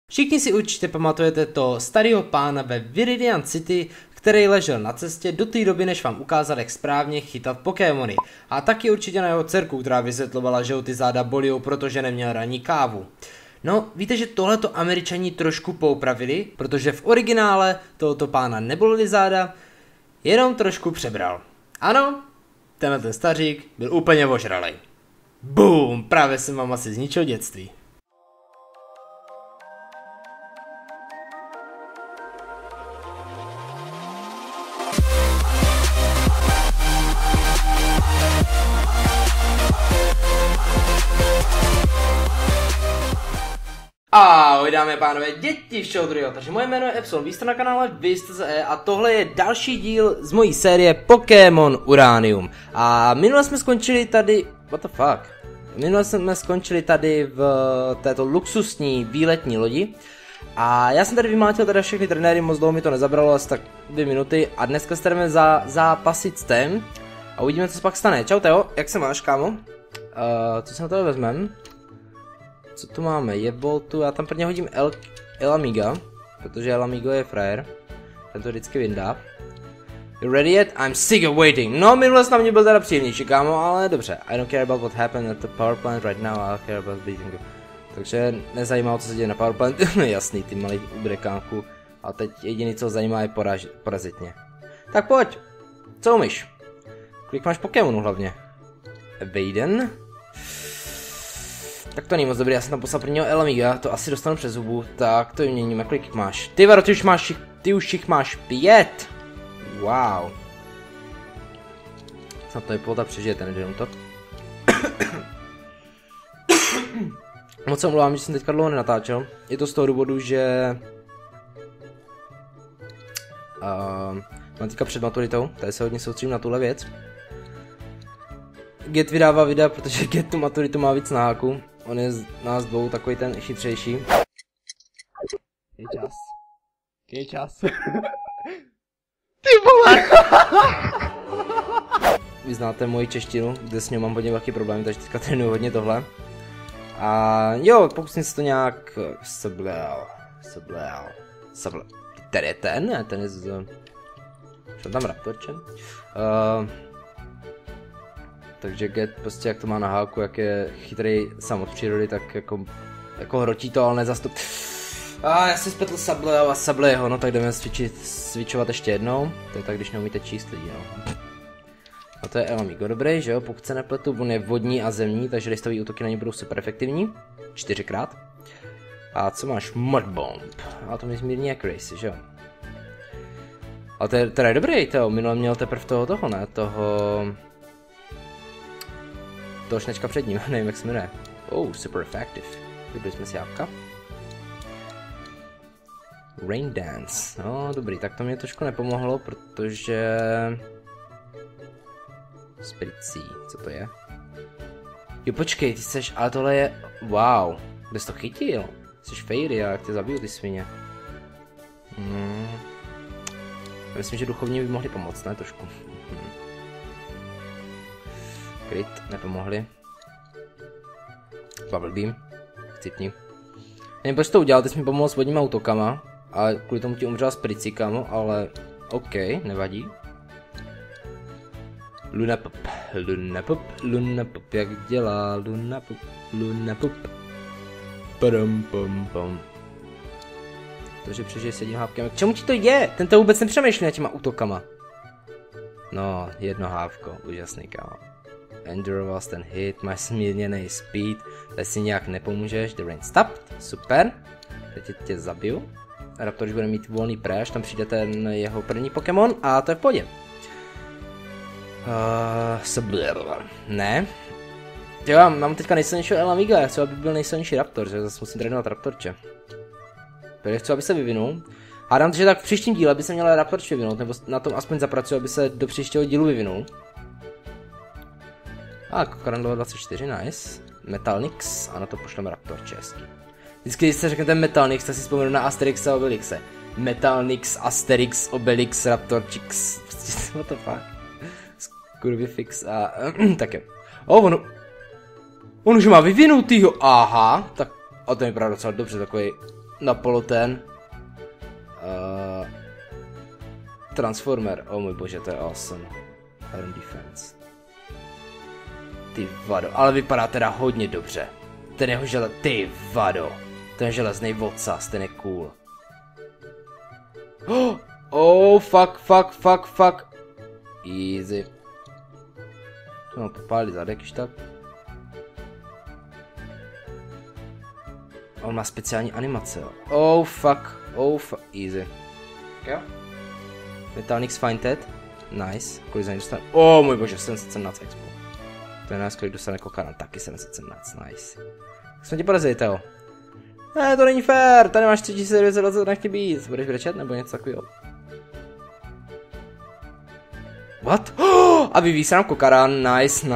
Všichni si určitě pamatujete to starého pána ve Viridian City, který ležel na cestě do té doby, než vám ukázal, jak správně chytat Pokémony. A taky určitě na jeho dcerku, která vysvětlovala, že ho ty záda bolí, protože neměl ranní kávu. No, víte, že tohleto Američani trošku poupravili, protože v originále tohoto pána nebolely záda, jenom trošku přebral. Ano, tenhle ten stařík byl úplně ožralej. Boom, právě jsem vám asi zničil dětství. Ahoj dámy a pánové, děti všeho druhého, takže moje jméno je Epsilon, vy jste na kanále Vy.cz a tohle je další díl z mojí série Pokémon Uranium. A minule jsme skončili tady, what the fuck, minule jsme skončili tady v této luxusní výletní lodi. A já jsem tady vymlátil teda všechny trenéry, moc dlouho mi to nezabralo, asi tak 2 minuty a dneska se jdeme zápasit s tím a uvidíme, co se pak stane. Čau Teo, jak se máš, kámo? Co se na tohle vezmem? Co tu máme? Jeboltu, já tam prvně hodím El Amiga, protože El Amigo je frajer. Ten to vždycky vyndá. You ready yet? I'm sick of waiting. No, minule na mě byl teda příjemnější, kámo, ale dobře. I don't care about what happened at the power plant right now, I'll care about beating you. Takže nezajímá, co se děje na power plant. Jasný, ty malý ubrekánku. A teď jediný, co zajímá, je porazit mě. Tak pojď. Co umíš? Kolik máš Pokémonů hlavně? Evadен. Tak to není moc dobrý, já jsem tam poslal prvního El Amiga, to asi dostanu přes zubu, tak to vyměníme, kolik máš? Ty varo, ty už jich máš 5! Wow. Snad to je polta přežije ten jeden útok. Moc se omlouvám, že jsem teďka dlouho nenatáčel, je to z toho důvodu, že... mám teďka před maturitou, tady se hodně soustředím na tuhle věc. Get vydává videa, protože Get tu maturitu má víc na háku. On je z nás dvou takový ten chytřejší. Kej čas. Ty vole! Vy znáte moji češtinu, kde s ním mám hodně velký problém, takže teďka trénuju hodně tohle. A jo, pokusím se to nějak... Sablel. Tady je ten, ne? Ten je z... Šel tam Raptorčen? Takže Get prostě jak to má na háku, jak je chytrý sám od přírody, tak jako hrotí to, ale nezastup. Já si spletl Sableo a Sableho, no tak jdeme switchovat ještě jednou. To je tak, když neumíte číst lidi, no. A to je El Amigo, dobrý, že jo, pokud se nepletu, on je vodní a zemní, takže listový útoky na ně budou super efektivní. 4krát. A co máš? Mudbomb. A to mi zmírní accuracy, že jo. A to je teda dobrý, Teo, minule měl teprve toho, ne? Toho šnečka před ním, nevím jak se jmenuje. Oh, super effective. Vybrali jsme si jabka. Rain Dance. No, dobrý, tak to mě trošku nepomohlo, protože... Spritzy, co to je? Jo, počkej, ty seš, ale tohle je... Wow, kde jsi to chytil? Jsi Fairy, jak tě zabiju ty svině. Já myslím, že duchovní by mohli pomoct, ne? Trošku. Crit, nepomohli. Bubble Beam, chcipni. Nevím, proč to udělal, ty jsi mi pomohl s vodníma útokama. A kvůli tomu ti umřela Spritzy, kámo, ale... OK, nevadí. Lunapop, jak dělá Lunapop. Padam pam pam. Takže přežij s jedním hávkem. K čemu ti to je? Ten to vůbec nepřemýšlí nad těma útokama. No, jedno hávko, úžasný, kámo. Endure ten hit, máš smírněný speed, tady si nějak nepomůžeš, the rain stopped, super, teď tě zabiju. Raptor, když bude mít volný préž, tam přijde ten jeho první Pokémon a to je v pohodě. Ne. Jo, mám teďka nejsilnějšího El Amiga, já chci, aby byl nejsilnější Raptor, že zase musím trénovat Raptorče. Takže chci, aby se vyvinul. A dám to, že tak v příštím díle by se měl Raptorč vyvinout, nebo na tom aspoň zapracuji, aby se do příštího dílu vyvinul. A Kokarandlo 24, nice. Metalnix, a na to pošleme Raptor český. Vždycky, když se řeknete Metalnix, tak si vzpomenu na Asterix a Obelixe. Metalnix, Asterix, Obelix, Raptorčix. What the fuck? Skurvifix a... tak jo. On už má vyvinutýho, aha. Tak, a to je právě docela dobře, takový na poloten. Transformer, oh můj bože, to je awesome. Iron Defense. Ty vado, ale vypadá teda hodně dobře. Ten jeho ty vado. Ten železný vocas, ten je cool. Oh, fuck. Easy. No, popálí zadek, když tak. On má speciální animace, jo. Oh, fuck. Easy. Jo. Metalnix Fineted. Nice. Kolik za ně dostane? Oh, můj bože, 717 expo. To je nás, kolik dostane Kokaran. Taky 717, nice. Jsme ti porazili, Teo. Ne, to není fér, tady máš 3920, nechci být. Budeš brečet nebo něco takového? What? Oh, a vyvíjí se nám Kokaran, nice.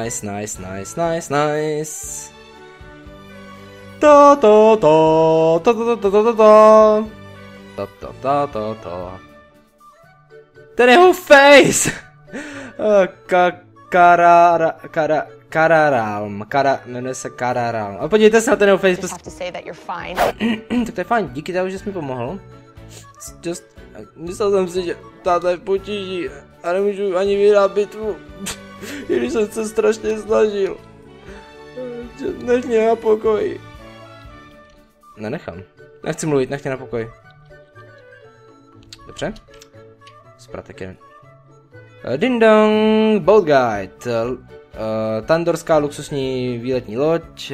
Ten jeho face! Jmenuje se Kararalm. A podívejte se na ten jeho face. Tak to je fajn, díky tomu, že jsi mi pomohl. Myslel jsem si, že táta je v potíži a nemůžu ani vyhrát bitvu. I když jsem se strašně snažil. Nech mě na pokoji. Nenechám. Nechci mluvit, nech mě na pokoji. Dobře. Spratek jeden. Ding dong, Boat Guide. Tandorská luxusní výletní loď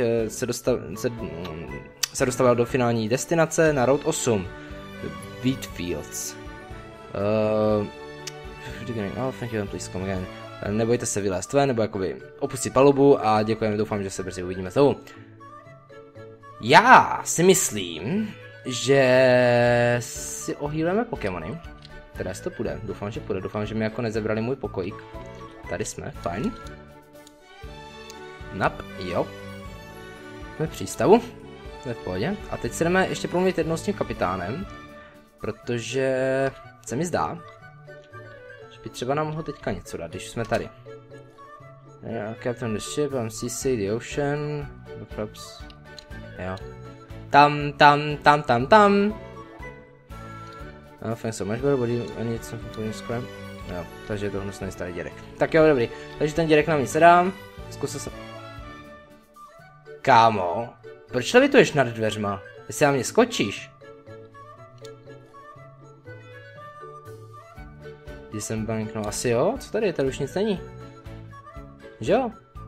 se dostavila do finální destinace na Route 8. Wheatfields. Nebojte se vylézt ven, nebo jakoby opustit palubu a děkujeme, doufám, že se brzy uvidíme znovu. Já si myslím, že si ohýlujeme Pokémony. Teda to půjde, doufám, že půjde, doufám, že mi jako nezebrali můj pokojík. Tady jsme, fajn. Nap, jo. Jsme v přístavu, jsme v pohodě. A teď se jdeme ještě promluvit jednou s tím kapitánem, protože se mi zdá, že by třeba nám mohl teďka něco dát, když jsme tady. Captain the ship, CC, the ocean, perhaps, jo. Tam. Thanks so much, but I need some for scram. Jo, takže je to hnusný starý dědek. Tak jo, dobrý. Takže ten dědek nám nic nedám. Zkusil jsem. Kámo, proč levituješ nad dveřma? Jestli na mě skočíš? Když jsem bank, no asi jo, co tady, tady už nic není. Že jo?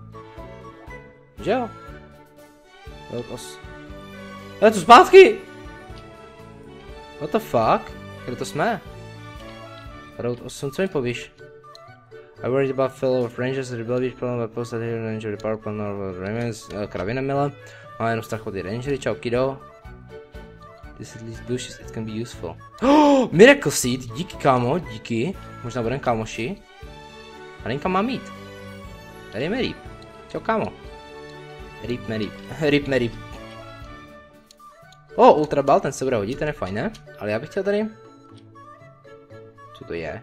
Je to zpátky! What the fuck? Kde to jsme? Route 8, co mi povíš? I worried about fellow rangers, the rebel beach problem, but posted here ranger, the power plant of remains, kravina mila. Má jenom strach od ty rangery, čau kido. This is at least bushes, it can be useful. Oh, Miracle Seed, díky kámo, díky. Možná budeme kámoši. A Linka má mít. Tady je Merip. Čau kámo. Rip. Oh, Ultra Ball, ten se bude hodit, ten je fajn, ne? Ale já bych chtěl tady... Co to je?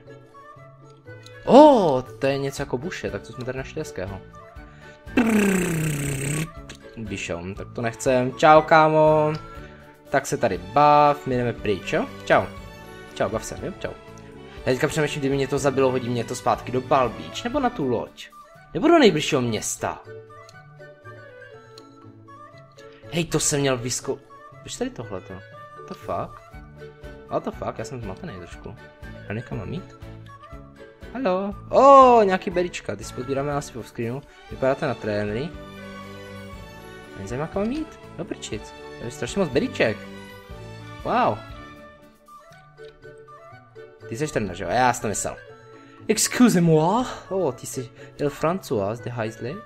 To je něco jako buše, tak co jsme tady našli hezkého. Bišom, tak to nechcem. Čau kámo. Tak se tady bav, my jdeme pryč, jo? Čau, bav se, jo? Čau. Já teďka přemýšlím, kdyby mě to zabilo, hodí mě to zpátky do Bal Beach, nebo na tu loď. Nebo do nejbližšího města. Hej, to jsem měl Víš tady tohleto? What the fuck, já jsem zmatený trošku. A někam mám mít? Halo? Nějaký berička, ty si pozbíráme asi v screenu. Vypadáte na trenéry. Není zajímá, kam mám mít? No prčic. To je strašně moc beriček. Wow. Ty jsi ten, že jo? Já jsem to myslel. Excusez-moi. Ty jsi El François de Heisley.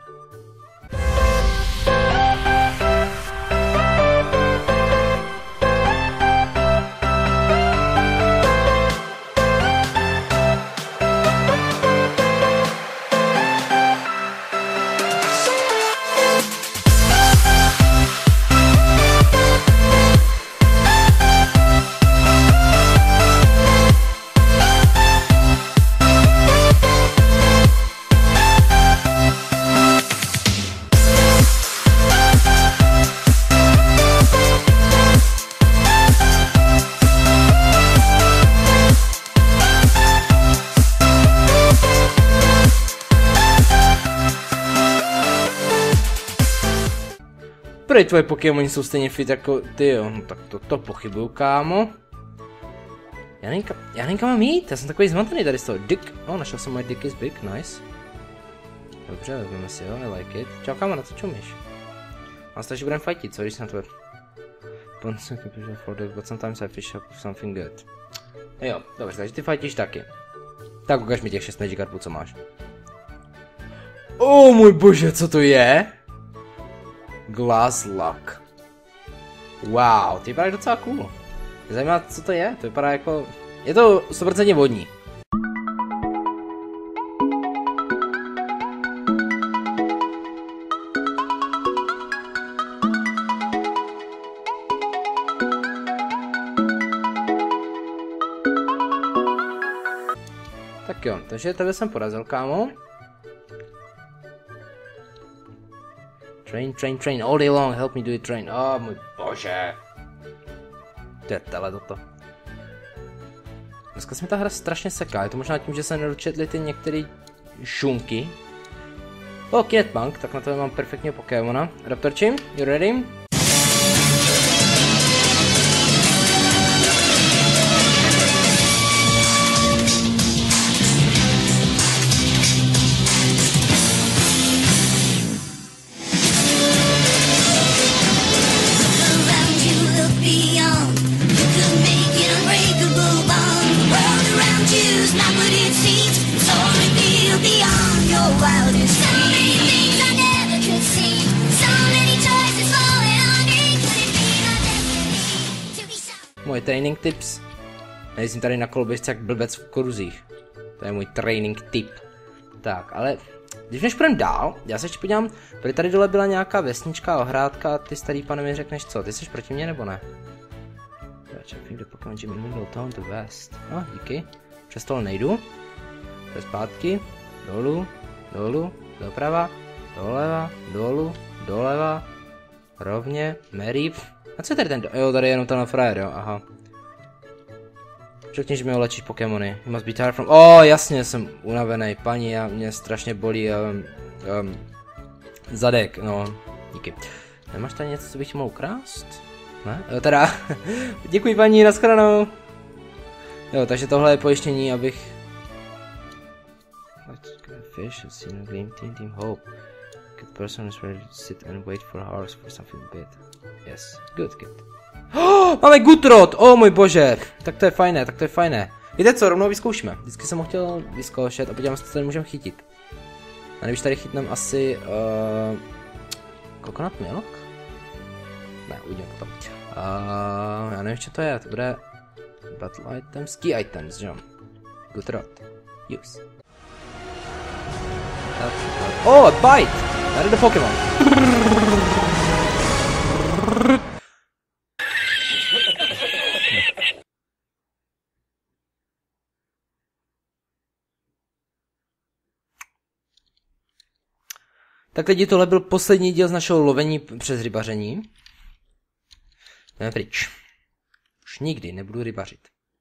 dobrý, tvoje Pokémoni jsou stejně fit jako ty jo. No tak to pochybuju, kámo. Já nevím kam mám jít, já jsem takový zmatený tady z toho. Dick, našel jsem moje Dick is big, nice. Dobře, vezmeme si jo, I like it. Čau kámo, na co čumíš? A stačí budeme fightit, co když se na tvoje... but sometimes I fish up something good. Jo, dobře, takže ty fightíš taky. Tak ukaž mi těch 6 Magikarpů, co máš. Můj bože, co to je? Glasslock. Wow, ty vypadá docela cool. Mě zajímá, co to je, to vypadá jako... Je to 100% vodní. Tak jo, takže tebe jsem porazil, kámo. Train, all day long, help me do it, train. Můj bože. To je toto. Dneska se mi ta hra strašně seká, je to možná tím, že se nedočetli ty některé šumky. Kinetpunk, tak na to mám perfektního Pokémona. Raptorči, you ready? Moje training tips. Nejsem tady na koloběžce jak blbec v kruzích. To je můj training tip. Tak, ale když než půjdem dál, já se ještě podívám, protože tady dole byla nějaká vesnička, ohrádka a ty starý pane mi řekneš co, ty jsi proti mně nebo ne? The Pokémon Gym in Middle Town to West. Díky. Přes tohle nejdu. To je zpátky. Dolů, doprava, doleva, doleva, rovně, Mary. A co je tady ten jo, tady je jenom ten frajer, jo, aha. Řekni, že mi ulečíš Pokémony. You must be tired from... jasně, jsem unavený, paní, mě strašně bolí zadek, no, díky. Nemáš tady něco, co bych ti mohl ukrást? Ne? Jo, teda, děkuji paní, nashledanou. Jo, takže tohle je pojištění, abych... Fish, I've seen a green team hope. Good person is ready to sit and wait for hours for something bad. Yes, good. Máme Gutrod! Můj bože! Tak to je fajné, Víte co, rovnou vyzkoušíme. Vždycky jsem ho chtěl vyzkoušet a podíváme se, co tady můžeme chytit. A když tady chytneme asi... Coconut milk? Ne, uvidíme potom. Já nevím, co to je, to bude... Battle items, key items, že jo? Gutrod. Use. Bite! Tady jde Pokémon. Tak lidi, tohle byl poslední díl z našeho lovení přes rybaření. Jdeme pryč. Už nikdy nebudu rybařit.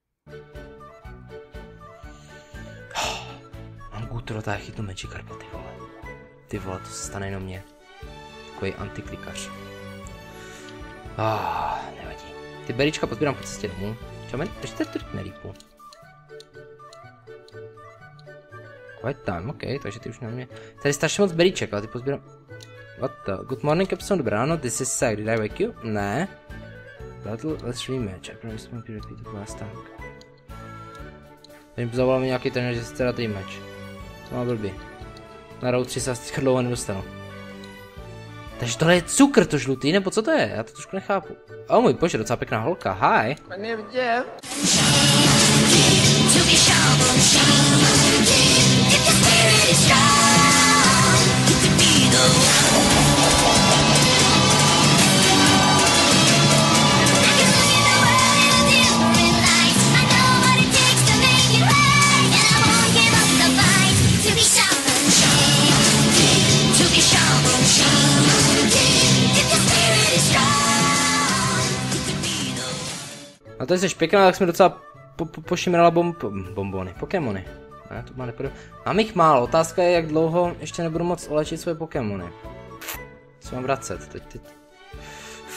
Mám Gutrota a chytnu Magikarpa, ty vole. Ty vole, to se stane jenom mě. Takový antiklikař. Nevadí. Ty berička pozbírám po cestě domů. Čau, ještě tady nelípu. Quiet time, ok, takže ty už na mě. Tady je strašně moc beríček, ale ty pozbírám... What the? Good morning, Capstone, dobré ráno, this is Zack, did I wake you? Ne. Battle, let's rematch, I promise to be repeated last time. Tady zavolal mi nějaký trenér, že se teda rematch. To má blbý. Na road 3 se asi teďka dlouho nedostanu. Takže tohle je cukr, to žlutý, nebo co to je? Já to trošku nechápu. Můj bože, docela pěkná holka, hi. A to jsi pěkná, tak jsme docela pošimrala bombony, Pokémony. Ne, to má nepůjdu. Mám jich málo, otázka je, jak dlouho ještě nebudu moc ulečit svoje Pokémony. Co mám vracet, teď.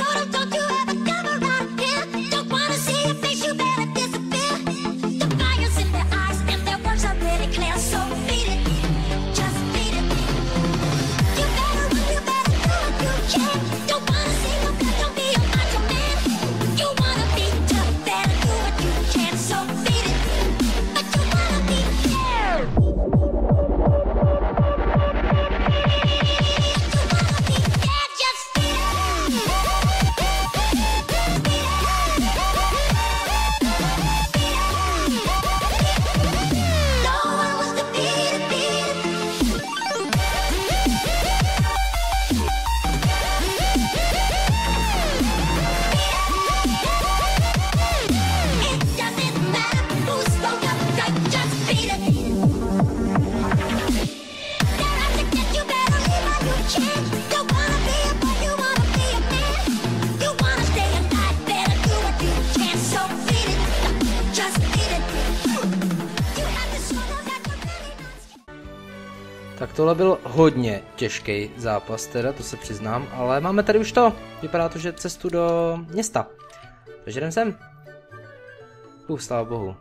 Tak tohle byl hodně těžký zápas teda, to se přiznám, ale máme tady už to. Vypadá to, že cestu do města. Takže jdem sem. Sláva bohu.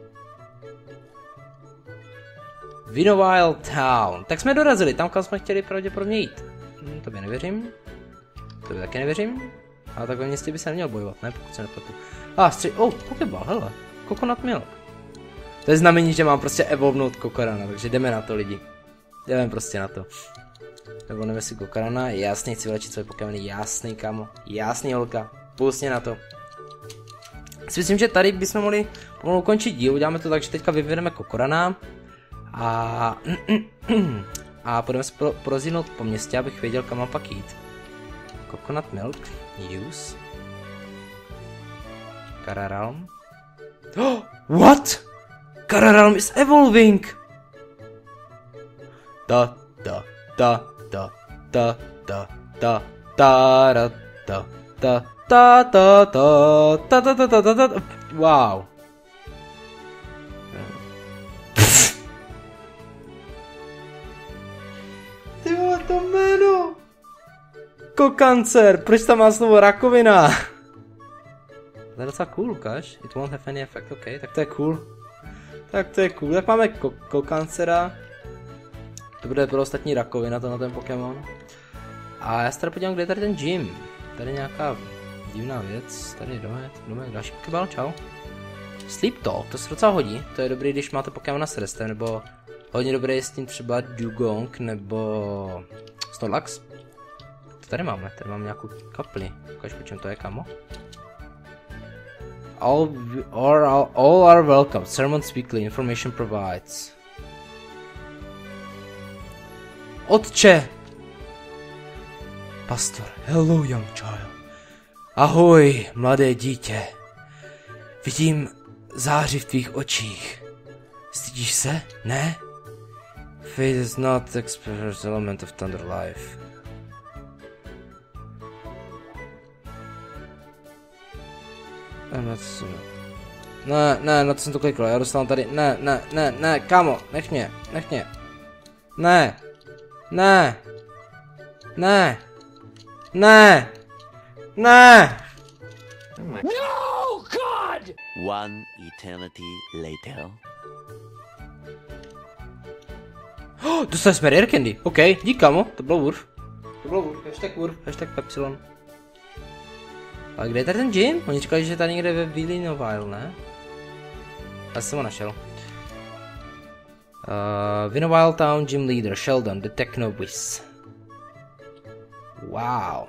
Vinovile Town. Tak jsme dorazili, tam kam jsme chtěli pravděpodobně jít. To by nevěřím. To by taky nevěřím. Ale tak ve městě by se neměl bojovat, ne? Pokud se nepletu. Pokeball, hele. Coconut Milk. To je znamení, že mám prostě evolvnout Kokorana, takže jdeme na to, lidi. Jdeme prostě na to. Evolvneme si Kokorana, jasný, chci vylečit svoje Pokémony, jasný, kamo. Jasný, holka. Pustně na to. Myslím, že tady bychom mohli pomalu ukončit díl, uděláme to tak, že teďka vyvedeme Kokorana a půjdeme se prozínout po městě, abych věděl, kam mám pak jít. Coconut Milk, use. Kararalm. Oh, what? Kararalm is evolving! Ta ra ta ta ta ta ta ta ta ta ta ta ta. Wow. Ty vole, to jméno. Kokancer, proč tam má slovo rakovina? To je docela cool, Lukáš. It won't have any effect, ok, tak to je cool. Tak máme kokancera. To bude pro ostatní rakovina, to na ten Pokémon. A já se tady podívám, kde je tady ten gym. Tady nějaká divná věc. Tady jdeme další Pokéball, čau. Sleep Talk, to se docela hodí. To je dobrý, když máte Pokémona s restem, nebo hodně dobré je s tím třeba Dugong, nebo Snorlax. To tady máme nějakou kapli. Ukaž, po čem to je, kamo. All are welcome. Sermons weekly information provides. Otče! Pastor, hello young child. Ahoj, mladé dítě. Vidím záři v tvých očích. Stydíš se? Ne? Fate is not the express element of Thunder life. Ne, na to jsem to klikl, já dostanu tady, ne, kámo, nech mě. Ne. No, God! One eternity later. Dostali jsme Rare Candy, ok, dík kámo, to bylo Wurf, hashtag Pepsilon. A kde je tady ten gym? Oni říkali, že je tady někde ve Villinoville, ne? Já jsem ho našel. Villinoville Town Gym Leader, Sheldon, the Techno Whiz. Wow.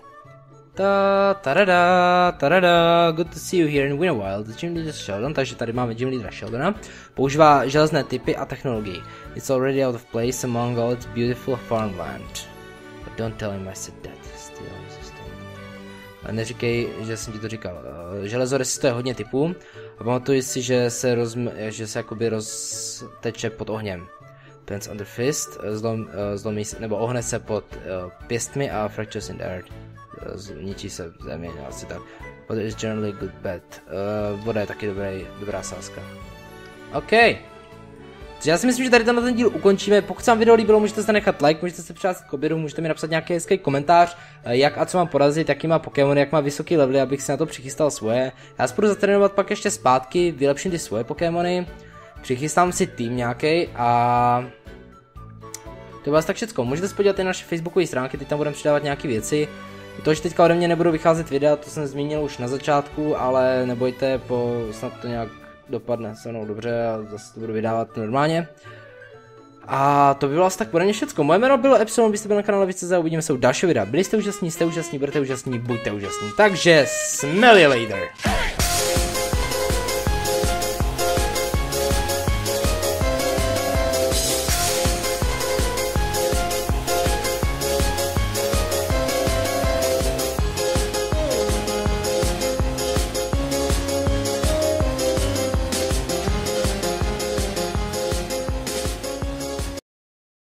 Ta-da-da, good to see you here in Villinoville, the Gym Leader Sheldon, takže tady máme Gym Leadera Sheldona. Používá železné typy a technologii. It's already out of place among all its beautiful farmland. But don't tell him I said that. Neříkej, že jsem ti to říkal. Železo resistuje hodně typů a pamatuj si, že se jakoby rozteče pod ohněm. Pens under fist, zlomí se, nebo ohne se pod pěstmi a fractures in the earth. Ničí se v zemi, asi tak. But it is generally good bet. Voda je taky dobrá sázka. OK. Já si myslím, že tady ten díl ukončíme. Pokud se vám video líbilo, můžete se nechat like, můžete se přihlásit k obědu, můžete mi napsat nějaký hezký komentář, jak a co mám porazit, jaký má Pokémon, jak má vysoký levely, abych si na to přichystal svoje. Já se budu zatrénovat pak ještě zpátky, vylepším ty svoje Pokémony, přichystám si tým nějaký a to je vás tak všecko. Můžete se podívat i na naše facebookové stránky, teď tam budeme přidávat nějaké věci. To, že teďka ode mě nebudou vycházet videa, to jsem zmínil už na začátku, ale nebojte, snad to nějak dopadne se mnou dobře a zase to budu vydávat normálně. A to by bylo asi tak ode mě všecko. Moje jméno bylo Epsilon, vy jste byli na kanále Víc.cz a uvidíme se u dalšího videa. Byli jste úžasní, jste úžasní, budete úžasní, buďte úžasní. Takže smell you later.